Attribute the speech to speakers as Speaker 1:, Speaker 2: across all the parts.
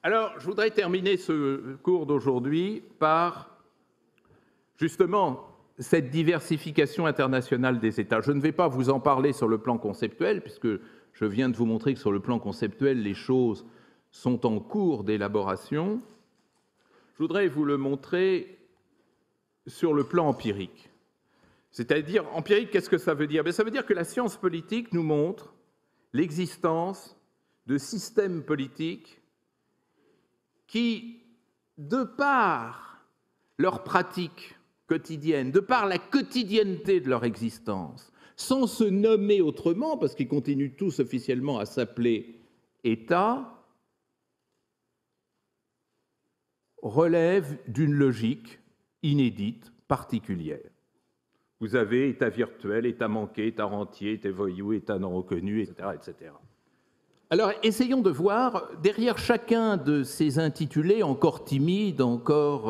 Speaker 1: Alors, je voudrais terminer ce cours d'aujourd'hui par, justement, cette diversification internationale des États. Je ne vais pas vous en parler sur le plan conceptuel, puisque je viens de vous montrer que sur le plan conceptuel, les choses sont en cours d'élaboration. Je voudrais vous le montrer sur le plan empirique. C'est-à-dire, empirique, qu'est-ce que ça veut dire? Ça veut dire que la science politique nous montre l'existence de systèmes politiques qui, de par leur pratique quotidienne, de par la quotidienneté de leur existence, sans se nommer autrement, parce qu'ils continuent tous officiellement à s'appeler États, relèvent d'une logique inédite, particulière. Vous avez État virtuel, État manqué, État rentier, État voyou, État non reconnu, etc., etc. Alors, essayons de voir, derrière chacun de ces intitulés, encore timides, encore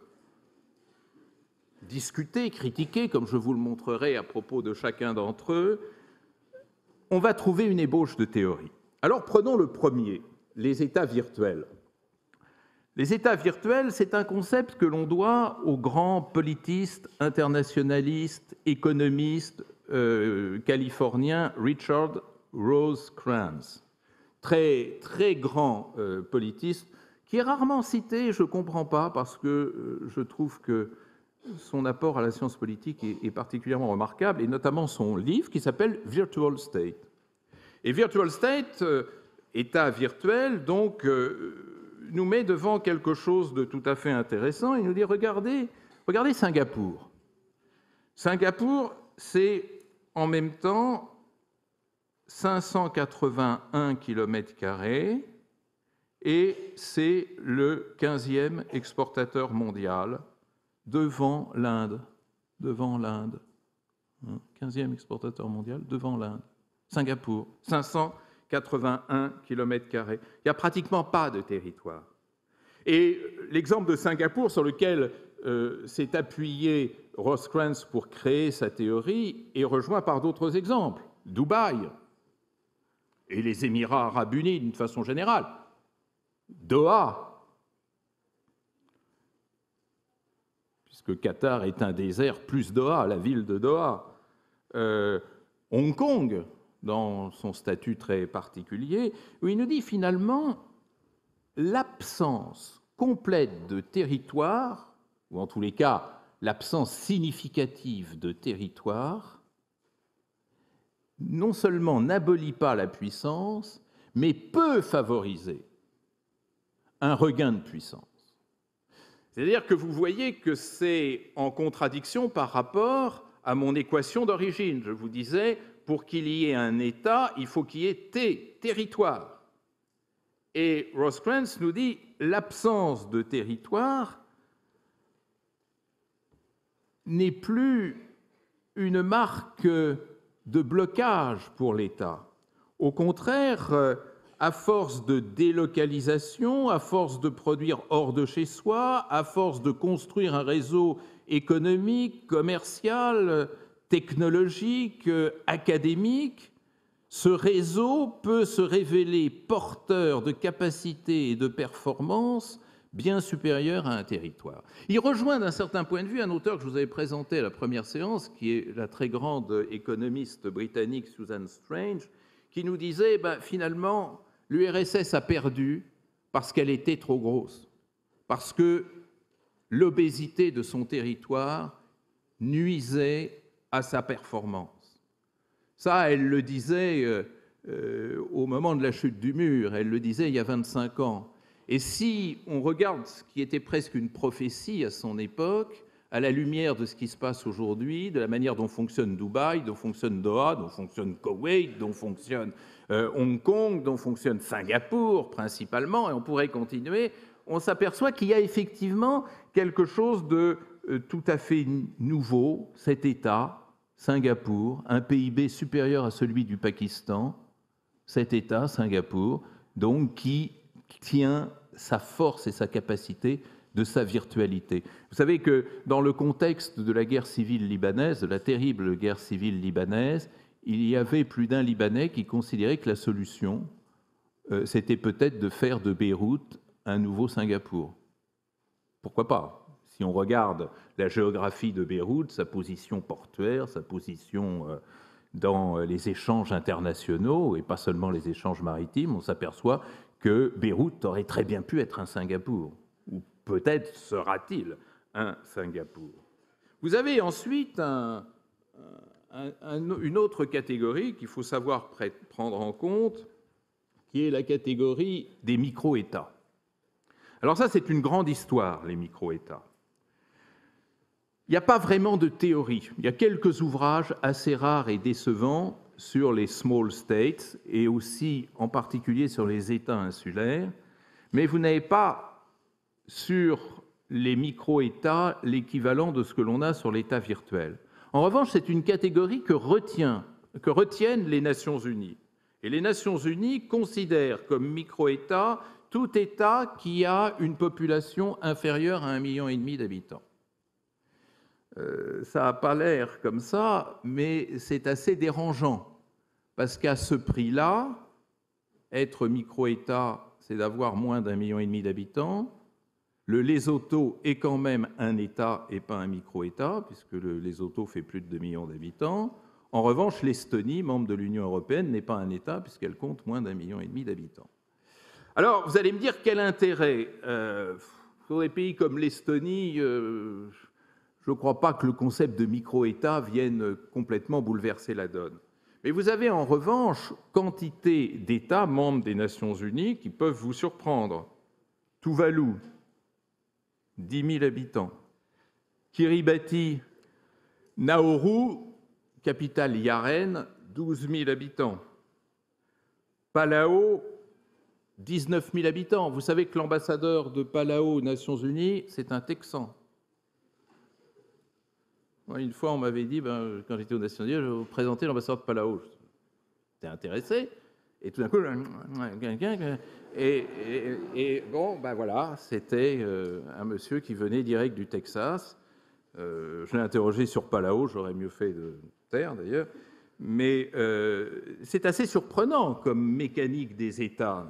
Speaker 1: discutés, critiqués, comme je vous le montrerai à propos de chacun d'entre eux, on va trouver une ébauche de théorie. Alors, prenons le premier, les États virtuels. Les États virtuels, c'est un concept que l'on doit aux grands politistes, internationalistes, économistes californiens Richard Rosecrans. Très grand politiste, qui est rarement cité, je ne comprends pas, parce que je trouve que son apport à la science politique est particulièrement remarquable, et notamment son livre qui s'appelle Virtual State. Et Virtual State, État virtuel, donc, nous met devant quelque chose de tout à fait intéressant. Il nous dit, regardez Singapour. Singapour, c'est en même temps 581 km² et c'est le 15e exportateur mondial devant l'Inde. 15e exportateur mondial devant l'Inde. Singapour, 581 km². Il n'y a pratiquement pas de territoire. Et l'exemple de Singapour sur lequel s'est appuyé Rosecrans pour créer sa théorie est rejoint par d'autres exemples. Dubaï et les Émirats arabes unis d'une façon générale. Doha, puisque Qatar est un désert, plus Doha, la ville de Doha. Hong Kong, dans son statut très particulier, où il nous dit finalement l'absence complète de territoire, ou en tous les cas l'absence significative de territoire, non seulement n'abolit pas la puissance, mais peut favoriser un regain de puissance. C'est-à-dire que vous voyez que c'est en contradiction par rapport à mon équation d'origine. Je vous disais, pour qu'il y ait un État, il faut qu'il y ait territoire. Et Rosecrans nous dit l'absence de territoire n'est plus une marque de blocage pour l'État. Au contraire, à force de délocalisation, à force de produire hors de chez soi, à force de construire un réseau économique, commercial, technologique, académique, ce réseau peut se révéler porteur de capacités et de performances bien supérieures à un territoire. Il rejoint d'un certain point de vue un auteur que je vous avais présenté à la première séance, qui est la très grande économiste britannique Susan Strange, qui nous disait finalement l'URSS a perdu parce qu'elle était trop grosse, parce que l'obésité de son territoire nuisait à sa performance. Ça, elle le disait au moment de la chute du mur, elle le disait il y a 25 ans. Et si on regarde ce qui était presque une prophétie à son époque, à la lumière de ce qui se passe aujourd'hui, de la manière dont fonctionne Dubaï, dont fonctionne Doha, dont fonctionne Koweït, dont fonctionne Hong Kong, dont fonctionne Singapour principalement, et on pourrait continuer, on s'aperçoit qu'il y a effectivement quelque chose de tout à fait nouveau, cet État, Singapour, un PIB supérieur à celui du Pakistan, cet État, Singapour, donc qui tient sa force et sa capacité de sa virtualité. Vous savez que dans le contexte de la guerre civile libanaise, de la terrible guerre civile libanaise, il y avait plus d'un Libanais qui considérait que la solution, c'était peut-être de faire de Beyrouth un nouveau Singapour. Pourquoi pas? Si on regarde la géographie de Beyrouth, sa position portuaire, sa position dans les échanges internationaux, et pas seulement les échanges maritimes, on s'aperçoit que Beyrouth aurait très bien pu être un Singapour, ou peut-être sera-t-il un Singapour. Vous avez ensuite une autre catégorie qu'il faut savoir prendre en compte, qui est la catégorie des micro-États. Alors ça, c'est une grande histoire, les micro-États. Il n'y a pas vraiment de théorie. Il y a quelques ouvrages assez rares et décevants sur les small states et aussi en particulier sur les États insulaires, mais vous n'avez pas sur les micro-États l'équivalent de ce que l'on a sur l'État virtuel. En revanche, c'est une catégorie que retiennent les Nations Unies. Et les Nations Unies considèrent comme micro-État tout État qui a une population inférieure à 1,5 million d'habitants. Ça n'a pas l'air comme ça, mais c'est assez dérangeant, parce qu'à ce prix-là, être micro-État, c'est d'avoir moins d'1,5 million d'habitants. Le Lesotho est quand même un État et pas un micro-État, puisque le Lesotho fait plus de 2 millions d'habitants. En revanche, l'Estonie, membre de l'Union européenne, n'est pas un État, puisqu'elle compte moins d'1,5 million d'habitants. Alors, vous allez me dire, quel intérêt pour des pays comme l'Estonie, je ne crois pas que le concept de micro-État vienne complètement bouleverser la donne. Mais vous avez en revanche quantité d'États membres des Nations Unies qui peuvent vous surprendre. Tuvalu, 10 000 habitants. Kiribati, Nauru, capitale Yaren, 12 000 habitants. Palau, 19 000 habitants. Vous savez que l'ambassadeur de Palau aux Nations Unies, c'est un Texan. Une fois, on m'avait dit, quand j'étais aux Nations Unies, je vais vous présenter l'ambassadeur de Palau. J'étais intéressé. Et tout d'un coup, voilà, c'était un monsieur qui venait direct du Texas. Je l'ai interrogé sur Palau, j'aurais mieux fait de taire d'ailleurs. Mais c'est assez surprenant comme mécanique des États.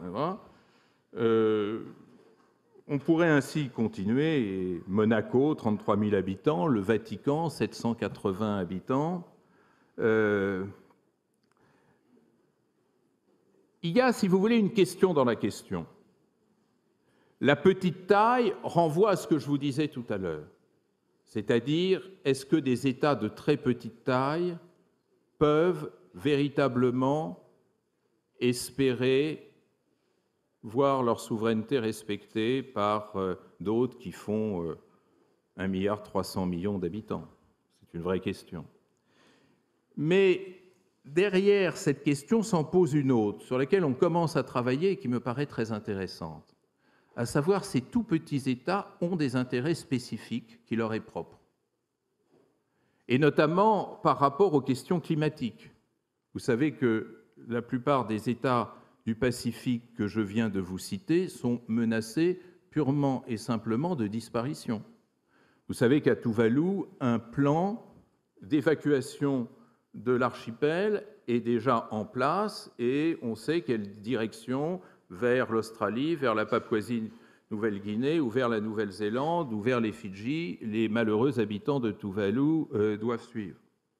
Speaker 1: On pourrait ainsi continuer. Et Monaco, 33 000 habitants, le Vatican, 780 habitants. Il y a, si vous voulez, une question dans la question. La petite taille renvoie à ce que je vous disais tout à l'heure. C'est-à-dire, est-ce que des États de très petite taille peuvent véritablement espérer voir leur souveraineté respectée par d'autres qui font 1,3 milliard d'habitants? C'est une vraie question. Mais derrière cette question s'en pose une autre, sur laquelle on commence à travailler et qui me paraît très intéressante, à savoir ces tout petits États ont des intérêts spécifiques qui leur est propre, et notamment par rapport aux questions climatiques. Vous savez que la plupart des États du Pacifique que je viens de vous citer sont menacés purement et simplement de disparition. Vous savez qu'à Tuvalu, un plan d'évacuation de l'archipel est déjà en place et on sait quelle direction vers l'Australie, vers la Papouasie-Nouvelle-Guinée ou vers la Nouvelle-Zélande ou vers les Fidji, les malheureux habitants de Tuvalu doivent suivre.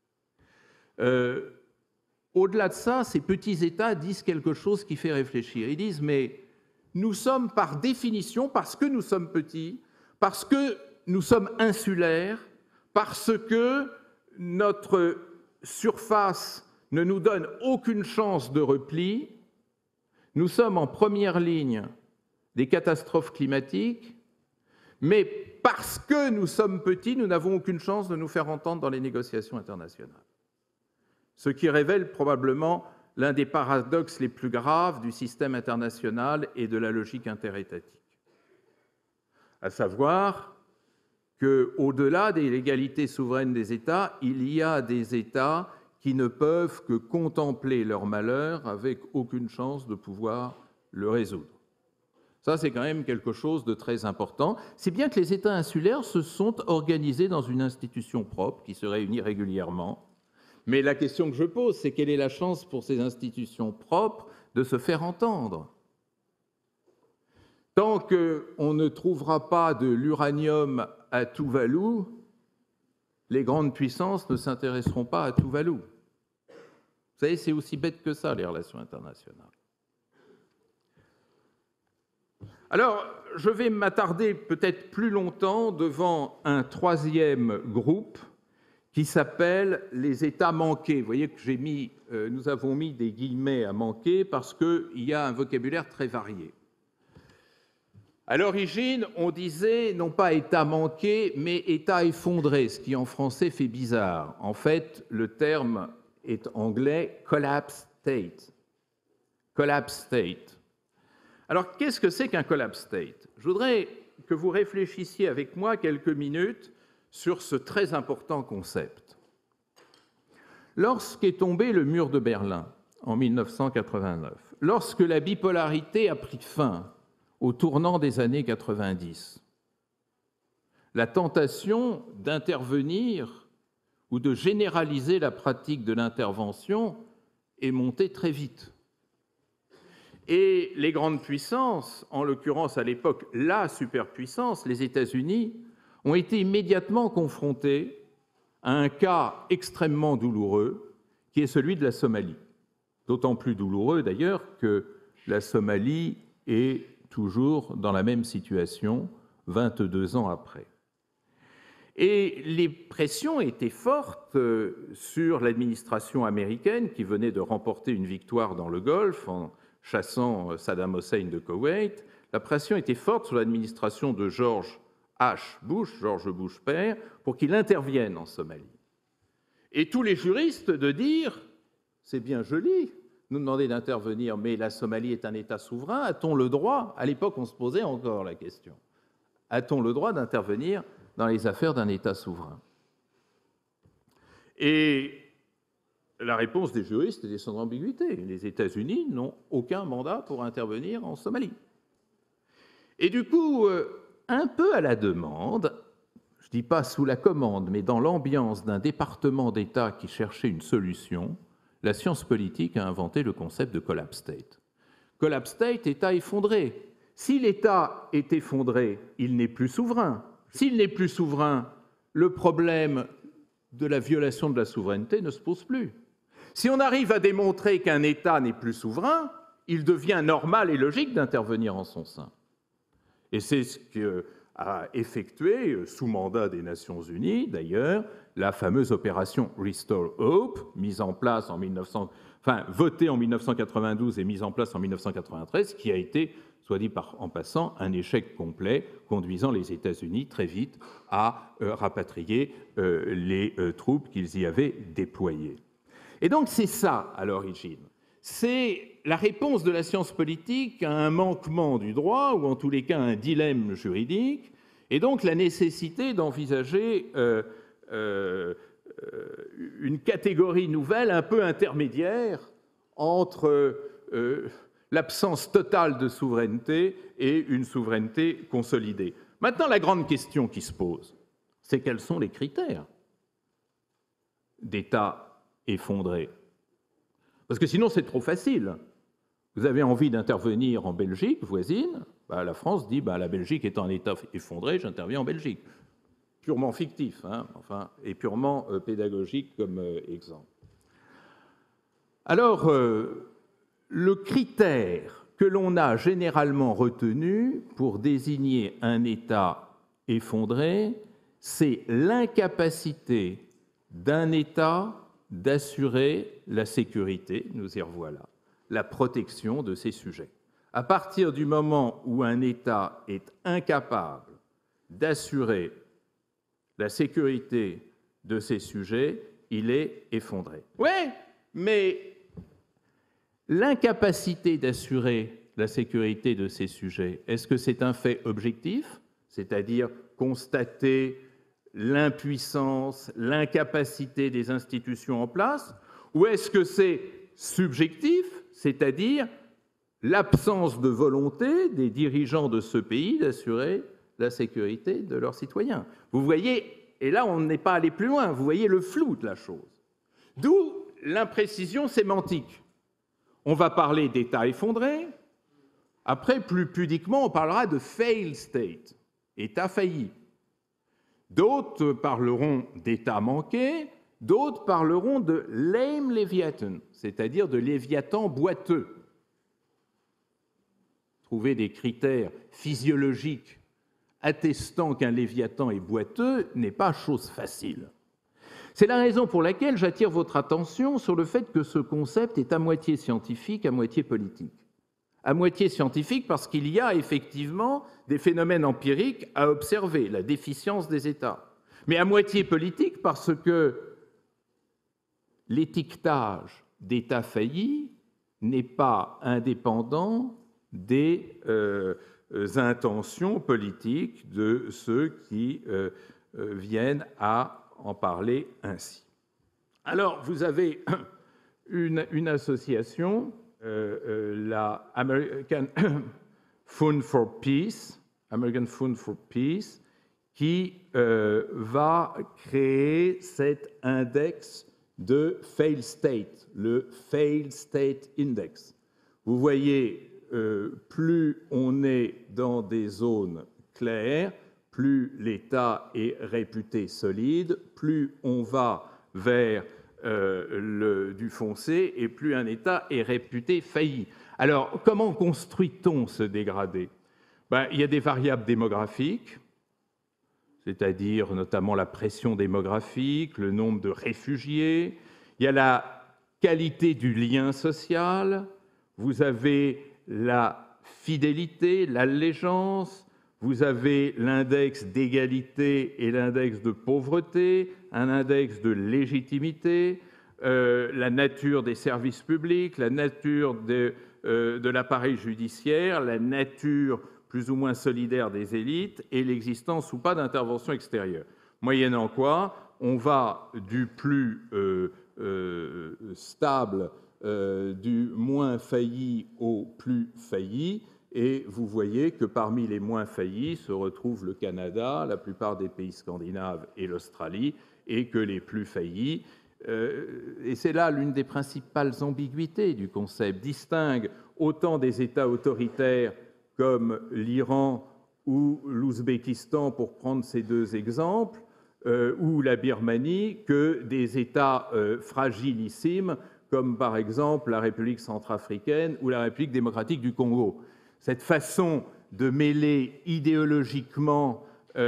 Speaker 1: Au-delà de ça, ces petits États disent quelque chose qui fait réfléchir. Ils disent, mais nous sommes par définition, parce que nous sommes petits, parce que nous sommes insulaires, parce que notre surface ne nous donne aucune chance de repli, nous sommes en première ligne des catastrophes climatiques, mais parce que nous sommes petits, nous n'avons aucune chance de nous faire entendre dans les négociations internationales. Ce qui révèle probablement l'un des paradoxes les plus graves du système international et de la logique interétatique. À savoir qu'au-delà de l'égalité souveraine des États, il y a des États qui ne peuvent que contempler leur malheur avec aucune chance de pouvoir le résoudre. Ça, c'est quand même quelque chose de très important, si bien que les États insulaires se sont organisés dans une institution propre qui se réunit régulièrement. Mais la question que je pose, c'est quelle est la chance pour ces institutions propres de se faire entendre? Tant qu'on ne trouvera pas de l'uranium à Tuvalu, les grandes puissances ne s'intéresseront pas à Tuvalu. Vous savez, c'est aussi bête que ça, les relations internationales. Alors, je vais m'attarder peut-être plus longtemps devant un troisième groupe qui s'appelle les États manqués. Vous voyez que nous avons mis des guillemets à manquer parce qu'il y a un vocabulaire très varié. À l'origine, on disait non pas État manqué, mais État effondré, ce qui en français fait bizarre. En fait, le terme est anglais collapse state. Collapse state. Alors, qu'est-ce que c'est qu'un collapse state? Je voudrais que vous réfléchissiez avec moi quelques minutes sur ce très important concept. Lorsqu'est tombé le mur de Berlin, en 1989, lorsque la bipolarité a pris fin au tournant des années 90, la tentation d'intervenir ou de généraliser la pratique de l'intervention est montée très vite. Et les grandes puissances, en l'occurrence à l'époque la superpuissance, les États-Unis, ont été immédiatement confrontés à un cas extrêmement douloureux, qui est celui de la Somalie. D'autant plus douloureux d'ailleurs que la Somalie est toujours dans la même situation 22 ans après. Et les pressions étaient fortes sur l'administration américaine qui venait de remporter une victoire dans le Golfe en chassant Saddam Hussein de Koweït. La pression était forte sur l'administration de George Bush père, pour qu'il intervienne en Somalie. Et tous les juristes de dire « c'est bien joli, nous demander d'intervenir, mais la Somalie est un État souverain, a-t-on le droit ?» À l'époque, on se posait encore la question. A-t-on le droit d'intervenir dans les affaires d'un État souverain? Et la réponse des juristes était sans ambiguïté. Les États-Unis n'ont aucun mandat pour intervenir en Somalie. Et du coup, un peu à la demande, je ne dis pas sous la commande, mais dans l'ambiance d'un département d'État qui cherchait une solution, la science politique a inventé le concept de collapse state. Collapse state, État effondré. Si l'État est effondré, il n'est plus souverain. S'il n'est plus souverain, le problème de la violation de la souveraineté ne se pose plus. Si on arrive à démontrer qu'un État n'est plus souverain, il devient normal et logique d'intervenir en son sein. Et c'est ce qu'a effectué, sous mandat des Nations Unies d'ailleurs, la fameuse opération Restore Hope, votée en 1992 et mise en place en 1993, qui a été, soit dit en passant, un échec complet, conduisant les États-Unis très vite à rapatrier les troupes qu'ils y avaient déployées. Et donc c'est ça, à l'origine. C'est la réponse de la science politique à un manquement du droit, ou en tous les cas un dilemme juridique, et donc la nécessité d'envisager une catégorie nouvelle, un peu intermédiaire, entre l'absence totale de souveraineté et une souveraineté consolidée. Maintenant, la grande question qui se pose, c'est quels sont les critères d'État effondré? Parce que sinon, c'est trop facile. Vous avez envie d'intervenir en Belgique voisine, la France dit la Belgique est en État effondré, j'interviens en Belgique. Purement fictif, et purement pédagogique comme exemple. Alors, le critère que l'on a généralement retenu pour désigner un État effondré, c'est l'incapacité d'un État d'assurer la sécurité, nous y revoilà, la protection de ses sujets. À partir du moment où un État est incapable d'assurer la sécurité de ses sujets, il est effondré. Oui, mais l'incapacité d'assurer la sécurité de ses sujets, est-ce que c'est un fait objectif, c'est-à-dire constater l'impuissance, l'incapacité des institutions en place, ou est-ce que c'est subjectif, c'est-à-dire l'absence de volonté des dirigeants de ce pays d'assurer la sécurité de leurs citoyens? Vous voyez, et là on n'est pas allé plus loin, vous voyez le flou de la chose. D'où l'imprécision sémantique. On va parler d'État effondré, Après, plus pudiquement, on parlera de failed state, État failli. D'autres parleront d'État manqué, d'autres parleront de lame Leviathan, c'est-à-dire de Léviathan boiteux. Trouver des critères physiologiques attestant qu'un Léviathan est boiteux n'est pas chose facile. C'est la raison pour laquelle j'attire votre attention sur le fait que ce concept est à moitié scientifique, à moitié politique. À moitié scientifique parce qu'il y a effectivement des phénomènes empiriques à observer, la déficience des États. Mais à moitié politique parce que l'étiquetage d'État failli n'est pas indépendant des intentions politiques de ceux qui viennent à en parler ainsi. Alors, vous avez une association, la American Fund for Peace, qui va créer cet index de failed state, le Failed State Index. Vous voyez, plus on est dans des zones claires, plus l'État est réputé solide, plus on va vers du foncé et plus un État est réputé failli. Alors, comment construit-on ce dégradé? Il y a des variables démographiques, c'est-à-dire notamment la pression démographique, le nombre de réfugiés. Il y a la qualité du lien social, vous avez la fidélité, l'allégeance, vous avez l'index d'égalité et l'index de pauvreté, un index de légitimité, la nature des services publics, la nature de l'appareil judiciaire, la nature plus ou moins solidaire des élites et l'existence ou pas d'intervention extérieure. Moyennant quoi, on va du plus stable, du moins failli au plus failli, et vous voyez que parmi les moins faillis se retrouvent le Canada, la plupart des pays scandinaves et l'Australie, et que les plus faillis, et c'est là l'une des principales ambiguïtés du concept, distinguent autant des États autoritaires comme l'Iran ou l'Ouzbékistan, pour prendre ces deux exemples, ou la Birmanie, que des États fragilissimes, comme par exemple la République centrafricaine ou la République démocratique du Congo. Cette façon de mêler idéologiquement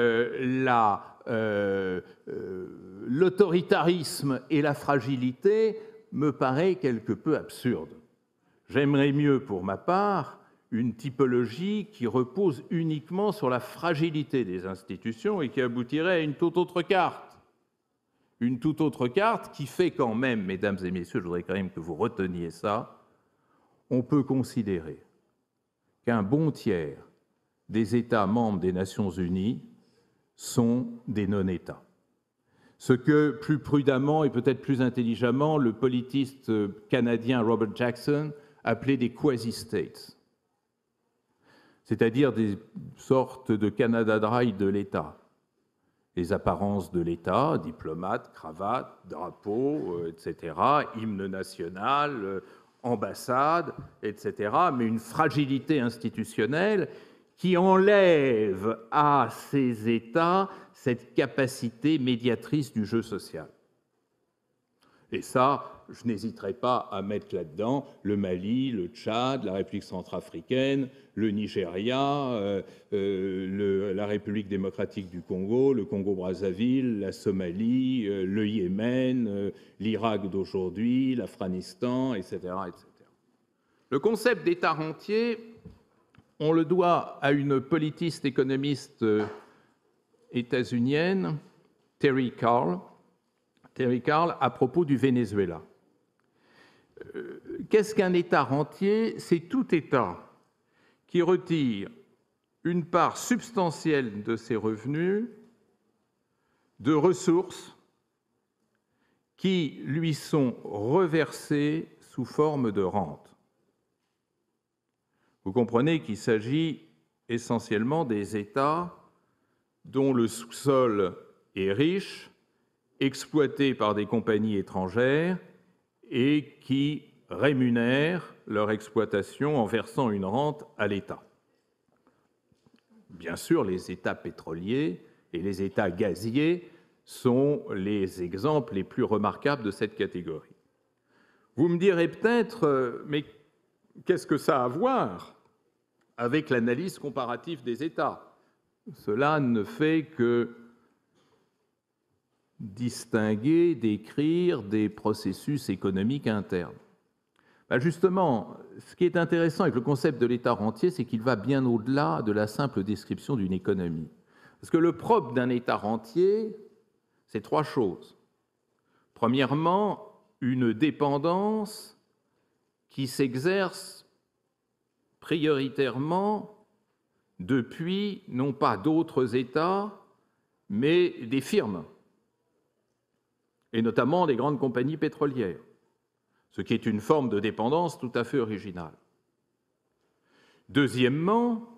Speaker 1: l'autoritarisme et la fragilité me paraît quelque peu absurde. J'aimerais mieux, pour ma part, une typologie qui repose uniquement sur la fragilité des institutions et qui aboutirait à une toute autre carte. Une toute autre carte qui fait quand même, mesdames et messieurs, je voudrais quand même que vous reteniez ça, on peut considérer qu'un bon tiers des États membres des Nations Unies sont des non-États. Ce que, plus prudemment et peut-être plus intelligemment, le politiste canadien Robert Jackson appelait des quasi-states, c'est-à-dire des sortes de Canada Dry de l'État. Les apparences de l'État, diplomate, cravate, drapeau, etc., hymne national, ambassade, etc., mais une fragilité institutionnelle qui enlève à ces États cette capacité médiatrice du jeu social. Et ça, je n'hésiterai pas à mettre là-dedans le Mali, le Tchad, la République centrafricaine, le Nigeria, la République démocratique du Congo, le Congo-Brazzaville, la Somalie, le Yémen, l'Irak d'aujourd'hui, l'Afghanistan, etc., etc. Le concept d'État rentier, on le doit à une politiste économiste états-unienne, Terry Carl, à propos du Venezuela. Qu'est-ce qu'un État rentier? C'est tout État qui retire une part substantielle de ses revenus de ressources qui lui sont reversées sous forme de rente. Vous comprenez qu'il s'agit essentiellement des États dont le sous-sol est riche, exploité par des compagnies étrangères et qui rémunèrent leur exploitation en versant une rente à l'État. Bien sûr, les États pétroliers et les États gaziers sont les exemples les plus remarquables de cette catégorie. Vous me direz peut-être, mais qu'est-ce que ça a à voir avec l'analyse comparative des États? Cela ne fait que distinguer, décrire des processus économiques internes. Justement, ce qui est intéressant avec le concept de l'État rentier, c'est qu'il va bien au-delà de la simple description d'une économie. Parce que le propre d'un État rentier, c'est trois choses. Premièrement, une dépendance qui s'exerce prioritairement depuis, non pas d'autres États, mais des firmes, et notamment des grandes compagnies pétrolières, ce qui est une forme de dépendance tout à fait originale. Deuxièmement,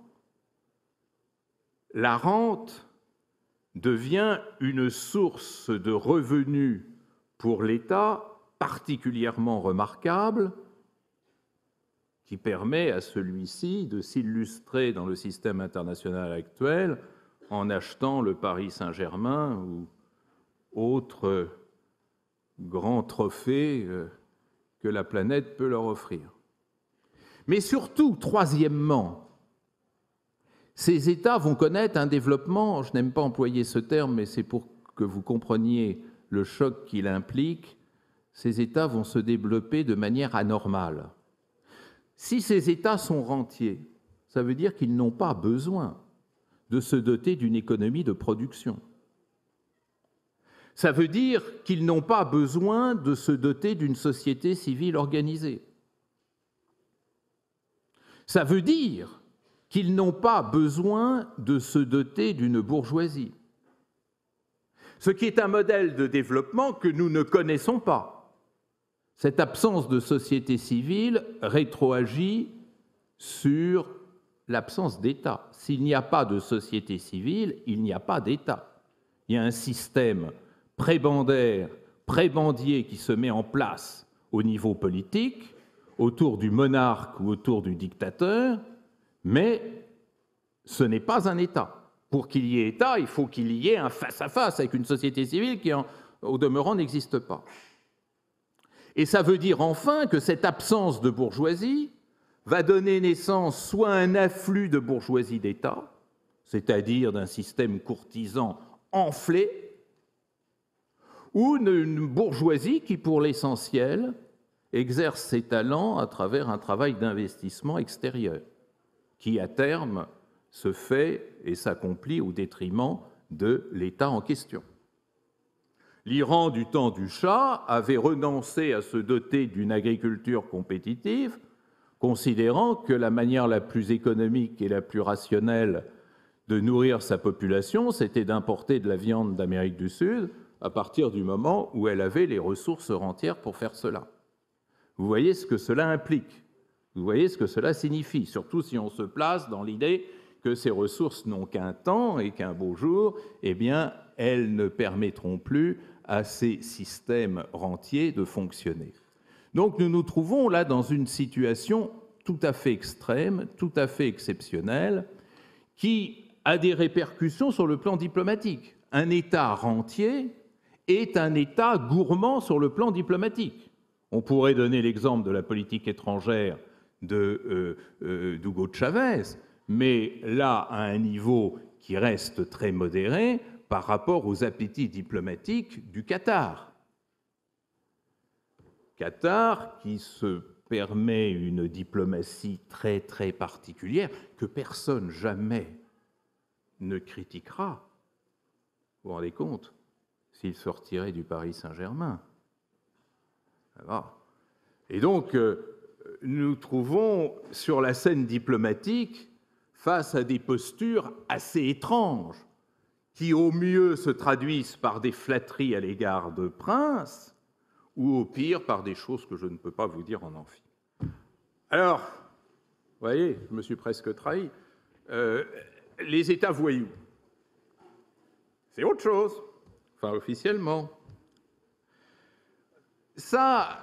Speaker 1: la rente devient une source de revenus pour l'État particulièrement remarquable, qui permet à celui-ci de s'illustrer dans le système international actuel en achetant le Paris Saint-Germain ou autre grand trophée que la planète peut leur offrir. Mais surtout, troisièmement, ces États vont connaître un développement, je n'aime pas employer ce terme, mais c'est pour que vous compreniez le choc qu'il implique, ces États vont se développer de manière anormale. Si ces États sont rentiers, ça veut dire qu'ils n'ont pas besoin de se doter d'une économie de production. Ça veut dire qu'ils n'ont pas besoin de se doter d'une société civile organisée. Ça veut dire qu'ils n'ont pas besoin de se doter d'une bourgeoisie. Ce qui est un modèle de développement que nous ne connaissons pas. Cette absence de société civile rétroagit sur l'absence d'État. S'il n'y a pas de société civile, il n'y a pas d'État. Il y a un système prébendaire, prébendier qui se met en place au niveau politique, autour du monarque ou autour du dictateur, mais ce n'est pas un État. Pour qu'il y ait État, il faut qu'il y ait un face-à-face avec une société civile qui, au demeurant, n'existe pas. Et ça veut dire enfin que cette absence de bourgeoisie va donner naissance soit à un afflux de bourgeoisie d'État, c'est-à-dire d'un système courtisan enflé, ou une bourgeoisie qui, pour l'essentiel, exerce ses talents à travers un travail d'investissement extérieur, qui, à terme, se fait et s'accomplit au détriment de l'État en question. L'Iran du temps du Shah avait renoncé à se doter d'une agriculture compétitive, considérant que la manière la plus économique et la plus rationnelle de nourrir sa population, c'était d'importer de la viande d'Amérique du Sud à partir du moment où elle avait les ressources rentières pour faire cela. Vous voyez ce que cela implique, vous voyez ce que cela signifie, surtout si on se place dans l'idée que ces ressources n'ont qu'un temps et qu'un beau jour, eh bien, elles ne permettront plus à ces systèmes rentiers de fonctionner. Donc nous nous trouvons là dans une situation tout à fait extrême, tout à fait exceptionnelle, qui a des répercussions sur le plan diplomatique. Un État rentier est un État gourmand sur le plan diplomatique. On pourrait donner l'exemple de la politique étrangère d'Hugo Chavez, mais là, à un niveau qui reste très modéré par rapport aux appétits diplomatiques du Qatar. Qatar qui se permet une diplomatie très, très particulière que personne jamais ne critiquera. Vous vous rendez compte, s'il sortirait du Paris Saint-Germain. Et donc, nous trouvons sur la scène diplomatique face à des postures assez étranges qui, au mieux, se traduisent par des flatteries à l'égard de princes ou, au pire, par des choses que je ne peux pas vous dire en amphi. Alors, vous voyez, je me suis presque trahi. Les États voyous, c'est autre chose, enfin officiellement. Ça,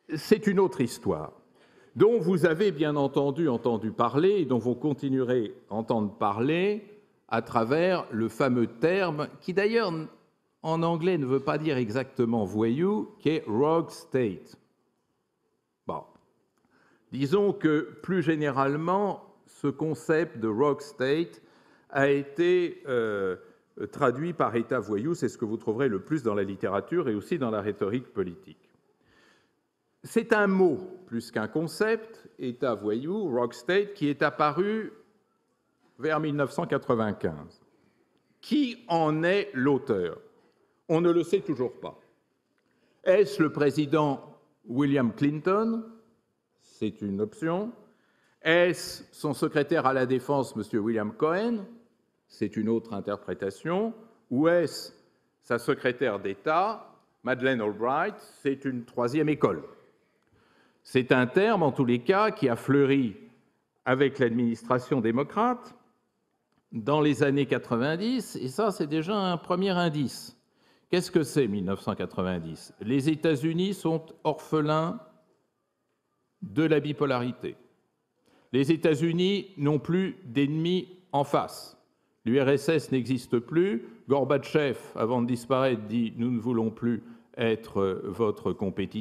Speaker 1: c'est une autre histoire, dont vous avez bien entendu parler, et dont vous continuerez à entendre parler à travers le fameux terme, qui d'ailleurs en anglais ne veut pas dire exactement voyou, qui est rogue state. Bon. Disons que plus généralement, ce concept de rogue state a été traduit par État voyou, c'est ce que vous trouverez le plus dans la littérature et aussi dans la rhétorique politique. C'est un mot plus qu'un concept, État voyou, rogue state, qui est apparu vers 1995. Qui en est l'auteur? On ne le sait toujours pas. Est-ce le président William Clinton? C'est une option. Est-ce son secrétaire à la Défense, M. William Cohen? C'est une autre interprétation. Ou est-ce sa secrétaire d'État, Madeleine Albright? C'est une troisième école. C'est un terme, en tous les cas, qui a fleuri avec l'administration démocrate dans les années 90, et ça, c'est déjà un premier indice. Qu'est-ce que c'est, 1990? Les États-Unis sont orphelins de la bipolarité. Les États-Unis n'ont plus d'ennemis en face. L'URSS n'existe plus. Gorbatchev, avant de disparaître, dit « Nous ne voulons plus être votre compétiteur ».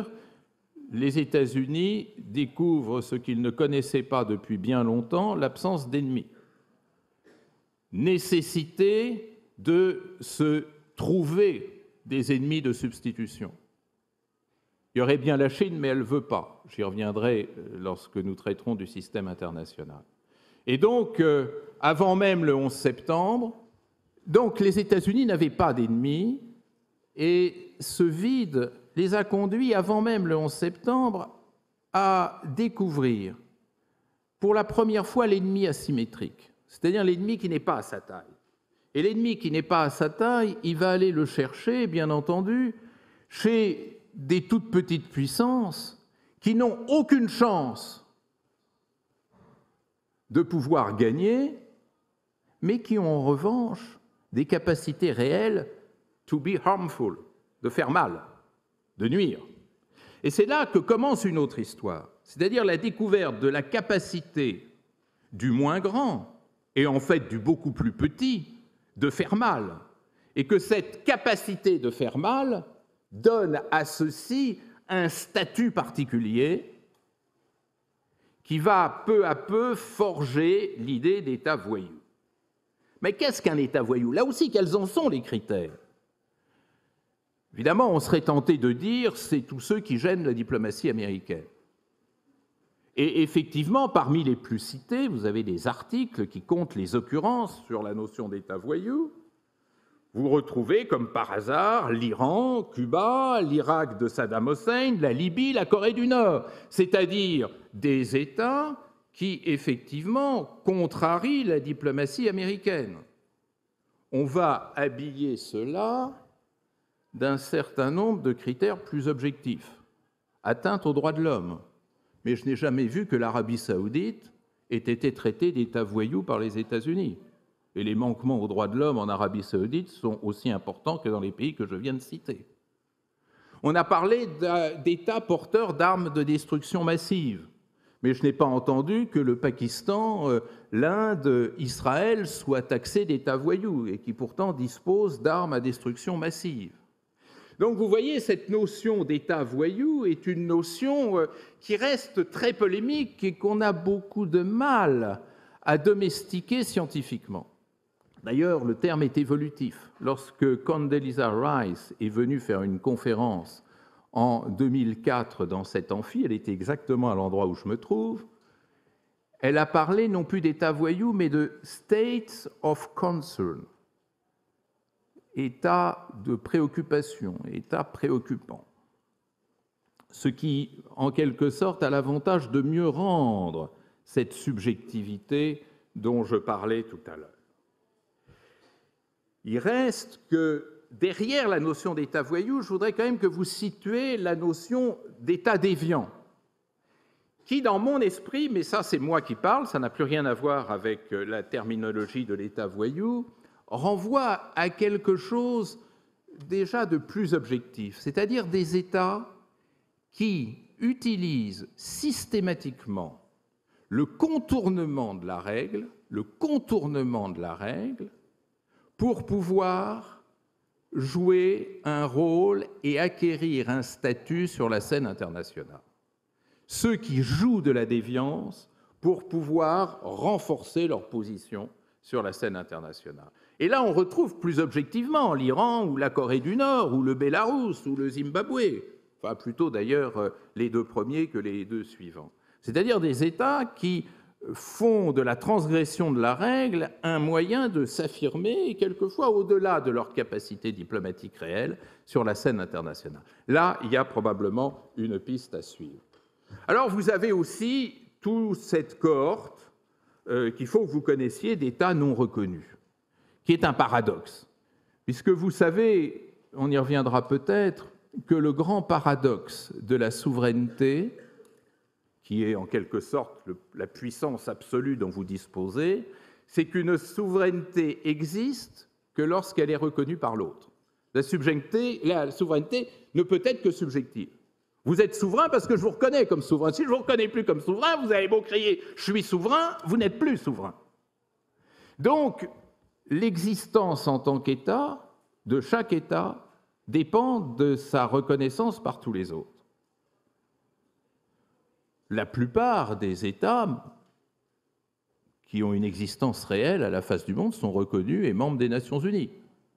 Speaker 1: Les États-Unis découvrent ce qu'ils ne connaissaient pas depuis bien longtemps, l'absence d'ennemis. Nécessité de se trouver des ennemis de substitution. Il y aurait bien la Chine, mais elle ne veut pas. J'y reviendrai lorsque nous traiterons du système international. Et donc, avant même le 11 septembre, donc les États-Unis n'avaient pas d'ennemis, et ce vide les a conduits, avant même le 11 septembre, à découvrir pour la première fois l'ennemi asymétrique, c'est-à-dire l'ennemi qui n'est pas à sa taille. Et l'ennemi qui n'est pas à sa taille, il va aller le chercher, bien entendu, chez des toutes petites puissances qui n'ont aucune chance de pouvoir gagner, mais qui ont en revanche des capacités réelles to be harmful, de faire mal, de nuire. Et c'est là que commence une autre histoire, c'est-à-dire la découverte de la capacité du moins grand, et en fait du beaucoup plus petit, de faire mal. Et que cette capacité de faire mal donne à ceux-ci un statut particulier qui va peu à peu forger l'idée d'État voyou. Mais qu'est-ce qu'un État voyou? Là aussi, quels en sont les critères? Évidemment, on serait tenté de dire c'est tous ceux qui gênent la diplomatie américaine. Et effectivement, parmi les plus cités, vous avez des articles qui comptent les occurrences sur la notion d'État voyou. Vous retrouvez, comme par hasard, l'Iran, Cuba, l'Irak de Saddam Hussein, la Libye, la Corée du Nord, c'est-à-dire des États qui, effectivement, contrarient la diplomatie américaine. On va habiller cela d'un certain nombre de critères plus objectifs. Atteinte aux droits de l'homme. Mais je n'ai jamais vu que l'Arabie saoudite ait été traitée d'État voyou par les États-Unis. Et les manquements aux droits de l'homme en Arabie saoudite sont aussi importants que dans les pays que je viens de citer. On a parlé d'États porteurs d'armes de destruction massive. Mais je n'ai pas entendu que le Pakistan, l'Inde, Israël soient taxés d'États voyous et qui pourtant disposent d'armes à destruction massive. Donc vous voyez, cette notion d'État voyou est une notion qui reste très polémique et qu'on a beaucoup de mal à domestiquer scientifiquement. D'ailleurs, le terme est évolutif. Lorsque Condoleezza Rice est venue faire une conférence en 2004 dans cet amphi, elle était exactement à l'endroit où je me trouve, elle a parlé non plus d'État voyou, mais de « states of concern ». État de préoccupation, état préoccupant. Ce qui, en quelque sorte, a l'avantage de mieux rendre cette subjectivité dont je parlais tout à l'heure. Il reste que, derrière la notion d'État voyou, je voudrais quand même que vous situiez la notion d'État déviant, qui, dans mon esprit, mais ça c'est moi qui parle, ça n'a plus rien à voir avec la terminologie de l'État voyou, renvoie à quelque chose déjà de plus objectif, c'est-à-dire des États qui utilise systématiquement le contournement de la règle pour pouvoir jouer un rôle et acquérir un statut sur la scène internationale. Ceux qui jouent de la déviance pour pouvoir renforcer leur position sur la scène internationale. Et là, on retrouve plus objectivement l'Iran ou la Corée du Nord ou le Bélarus ou le Zimbabwe, enfin plutôt d'ailleurs les deux premiers que les deux suivants. C'est-à-dire des États qui font de la transgression de la règle un moyen de s'affirmer, et quelquefois au-delà de leur capacité diplomatique réelle, sur la scène internationale. Là, il y a probablement une piste à suivre. Alors, vous avez aussi toute cette cohorte qu'il faut que vous connaissiez d'États non reconnus, qui est un paradoxe, puisque vous savez, on y reviendra peut-être, que le grand paradoxe de la souveraineté, qui est en quelque sorte la puissance absolue dont vous disposez, c'est qu'une souveraineté existe que lorsqu'elle est reconnue par l'autre. La souveraineté ne peut être que subjective. Vous êtes souverain parce que je vous reconnais comme souverain. Si je ne vous reconnais plus comme souverain, vous avez beau crier « je suis souverain », vous n'êtes plus souverain. Donc, l'existence en tant qu'État, de chaque État, dépend de sa reconnaissance par tous les autres. La plupart des États qui ont une existence réelle à la face du monde sont reconnus et membres des Nations Unies.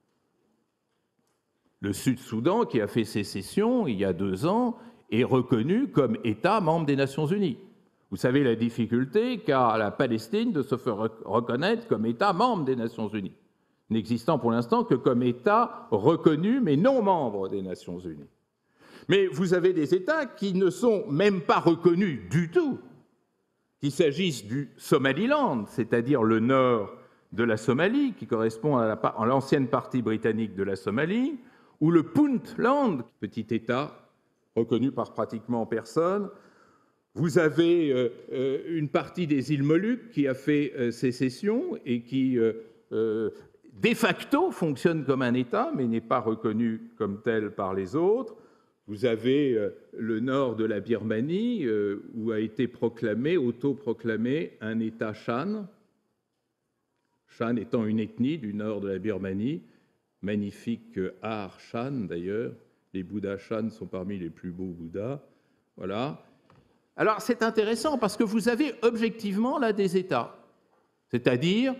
Speaker 1: Le Sud-Soudan, qui a fait sécession il y a 2 ans, est reconnu comme État membre des Nations Unies. Vous savez la difficulté qu'a la Palestine de se faire reconnaître comme État membre des Nations Unies, n'existant pour l'instant que comme État reconnu mais non membre des Nations Unies. Mais vous avez des États qui ne sont même pas reconnus du tout, qu'il s'agisse du Somaliland, c'est-à-dire le nord de la Somalie, qui correspond à l'ancienne partie britannique de la Somalie, ou le Puntland, petit État reconnu par pratiquement personne. Vous avez une partie des îles Moluques qui a fait sécession et qui, de facto, fonctionne comme un État, mais n'est pas reconnu comme tel par les autres. Vous avez le nord de la Birmanie, où a été autoproclamé un État Shan. Shan étant une ethnie du nord de la Birmanie, magnifique art Shan d'ailleurs. Les Bouddhas Shan sont parmi les plus beaux Bouddhas. Voilà. Alors c'est intéressant parce que vous avez objectivement là des États, c'est-à-dire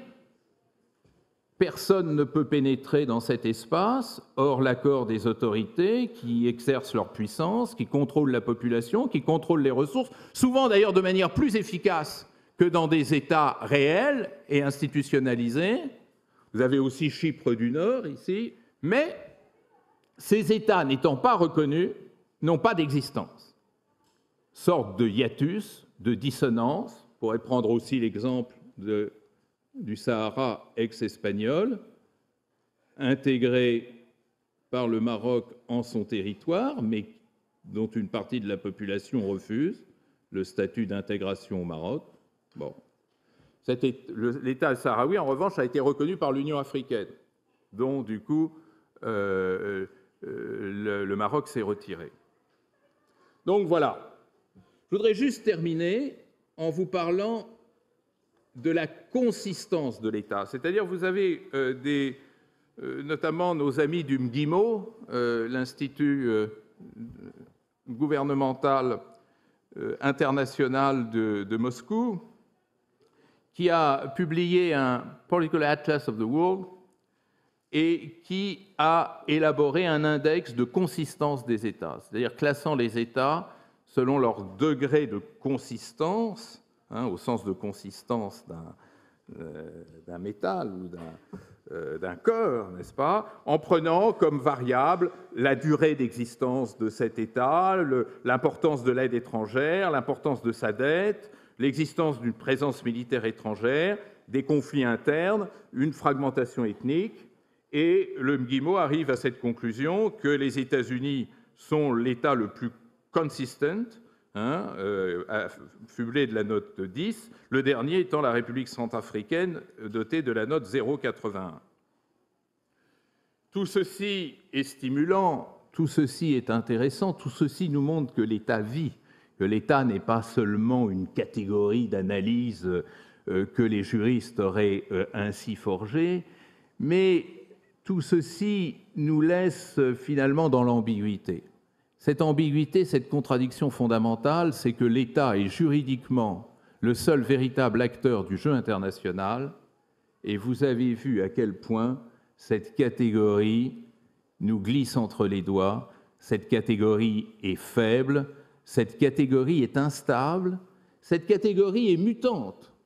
Speaker 1: personne ne peut pénétrer dans cet espace, hors l'accord des autorités qui exercent leur puissance, qui contrôlent la population, qui contrôlent les ressources, souvent d'ailleurs de manière plus efficace que dans des États réels et institutionnalisés. Vous avez aussi Chypre du Nord ici, mais ces États n'étant pas reconnus n'ont pas d'existence. Sorte de hiatus, de dissonance, on pourrait prendre aussi l'exemple du Sahara ex-espagnol, intégré par le Maroc en son territoire, mais dont une partie de la population refuse le statut d'intégration au Maroc. Bon. L'État sahraoui, en revanche, a été reconnu par l'Union africaine, dont, du coup, le Maroc s'est retiré. Donc, voilà. Je voudrais juste terminer en vous parlant de la consistance de l'État. C'est-à-dire, vous avez notamment nos amis du MGIMO, l'Institut gouvernemental international de Moscou, qui a publié un Political Atlas of the World et qui a élaboré un index de consistance des États, c'est-à-dire classant les États selon leur degré de consistance, au sens de consistance d'un métal ou d'un corps, n'est-ce pas, en prenant comme variable la durée d'existence de cet État, l'importance de l'aide étrangère, l'importance de sa dette, l'existence d'une présence militaire étrangère, des conflits internes, une fragmentation ethnique, et le MGIMO arrive à cette conclusion que les États-Unis sont l'État le plus consistent, affublé de la note 10, le dernier étant la République centrafricaine, dotée de la note 0,81. Tout ceci est stimulant tout ceci est intéressant, tout ceci nous montre que l'État vit, que l'État n'est pas seulement une catégorie d'analyse que les juristes auraient ainsi forgée, mais tout ceci nous laisse finalement dans l'ambiguïté. Cette ambiguïté, cette contradiction fondamentale, c'est que l'État est juridiquement le seul véritable acteur du jeu international, et vous avez vu à quel point cette catégorie nous glisse entre les doigts, cette catégorie est faible, cette catégorie est instable, cette catégorie est mutante.